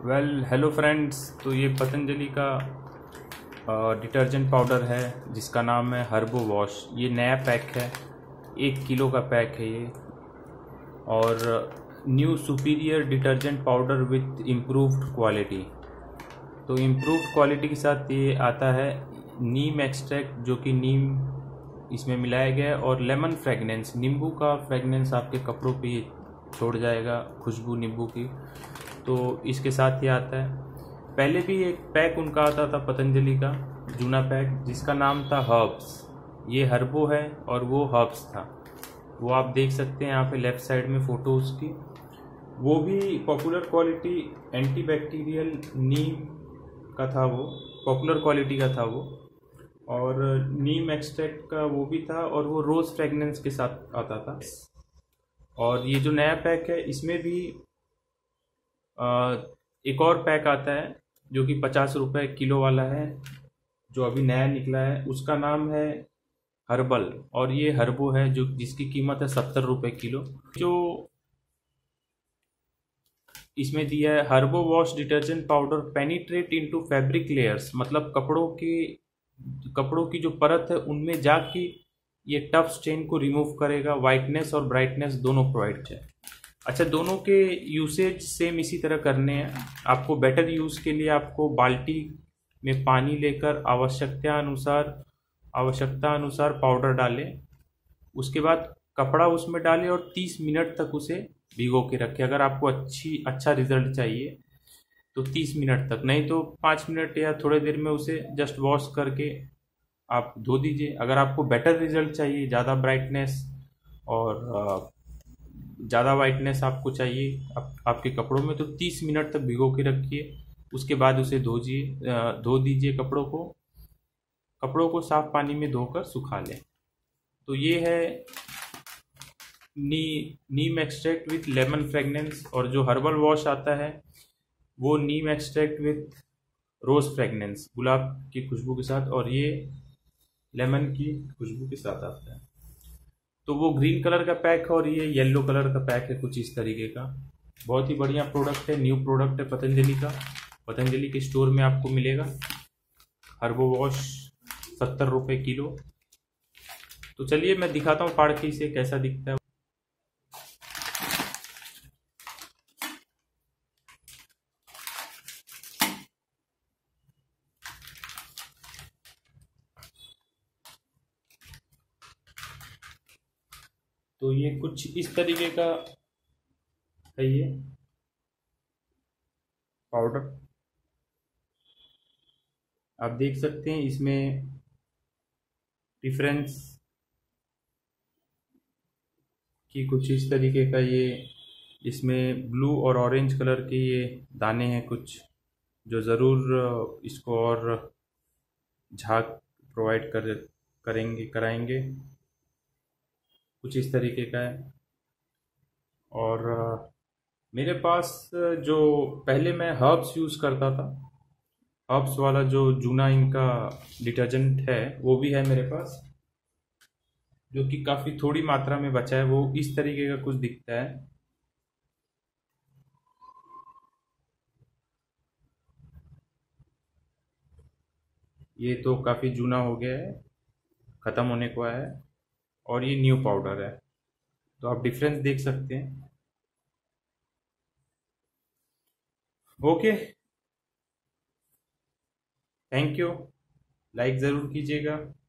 Hello friends. तो ये पतंजलि का डिटर्जेंट पाउडर है जिसका नाम है हर्बो वॉश। ये नया पैक है, 1 किलो का पैक है ये। और new superior detergent powder with improved quality. तो इम्प्रूव्ड क्वालिटी के साथ ये आता है नीम एक्सट्रैक्ट, जो कि नीम इसमें मिलाया गया है, और लेमन फ्रेगनेंस, नींबू का फ्रेगनेंस आपके कपड़ों पे छोड़ जाएगा, खुशबू नींबू की। तो इसके साथ ये आता है। पहले भी एक पैक उनका आता था पतंजलि का, जूना पैक, जिसका नाम था हर्ब्स। ये हर्बो है और वो हर्ब्स था। वो आप देख सकते हैं यहाँ पे लेफ्ट साइड में फ़ोटो उसकी। वो भी पॉपुलर क्वालिटी एंटीबैक्टीरियल नीम का था, वो पॉपुलर क्वालिटी का था वो। और नीम एक्सट्रैक्ट का वो भी था, और वो रोज़ फ्रेगनेंस के साथ आता था। और ये जो नया पैक है इसमें भी एक और पैक आता है जो कि 50 रुपये किलो वाला है, जो अभी नया निकला है। उसका नाम है हर्बल, और ये हर्बो है जो जिसकी कीमत है 70 रुपये किलो। जो इसमें दिया है Herbo Wash detergent powder penetrate into fabric layers, मतलब कपड़ों की जो परत है उनमें जाके ये टफ स्टेन को रिमूव करेगा। वाइटनेस और ब्राइटनेस दोनों प्रोवाइड है। अच्छा, दोनों के यूसेज सेम इसी तरह करने हैं। आपको बेटर यूज़ के लिए आपको बाल्टी में पानी लेकर आवश्यकता अनुसार पाउडर डालें। उसके बाद कपड़ा उसमें डालें और 30 मिनट तक उसे भिगो के रखें। अगर आपको अच्छा रिजल्ट चाहिए तो 30 मिनट तक, नहीं तो 5 मिनट या थोड़े देर में उसे जस्ट वॉश करके आप धो दीजिए। अगर आपको बेटर रिजल्ट चाहिए, ज़्यादा ब्राइटनेस और ज़्यादा वाइटनेस आपको चाहिए आपके कपड़ों में, तो 30 मिनट तक भिगो के रखिए। उसके बाद उसे धो दीजिए। कपड़ों को साफ पानी में धोकर सुखा लें। तो ये है neem extract with lemon fragrance. और जो हर्बल वॉश आता है वो neem extract with rose fragrance, गुलाब की खुशबू के साथ, और ये लेमन की खुशबू के साथ आता है। तो वो ग्रीन कलर का पैक है और ये येलो कलर का पैक है, कुछ इस तरीके का। बहुत ही बढ़िया प्रोडक्ट है, न्यू प्रोडक्ट है पतंजलि का। पतंजलि के स्टोर में आपको मिलेगा हर्बो वॉश 70 रुपये किलो। तो चलिए मैं दिखाता हूँ फाड़ के इसे कैसा दिखता है। तो ये कुछ इस तरीके का है ये पाउडर। आप देख सकते हैं इसमें डिफरेंस कि कुछ इस तरीके का ये, इसमें ब्लू और ऑरेंज कलर के ये दाने हैं कुछ, जो ज़रूर इसको और झाग प्रोवाइड कराएंगे। कुछ इस तरीके का है। और मेरे पास जो पहले मैं हर्ब्स यूज़ करता था, हर्ब्स वाला जो जूना इनका डिटर्जेंट है वो भी है मेरे पास, जो कि काफ़ी थोड़ी मात्रा में बचा है। वो इस तरीके का कुछ दिखता है। ये तो काफ़ी जूना हो गया है, ख़त्म होने को आया है, और ये न्यू पाउडर है। तो आप डिफरेंस देख सकते हैं। Okay, thank you. लाइक ज़रूर कीजिएगा।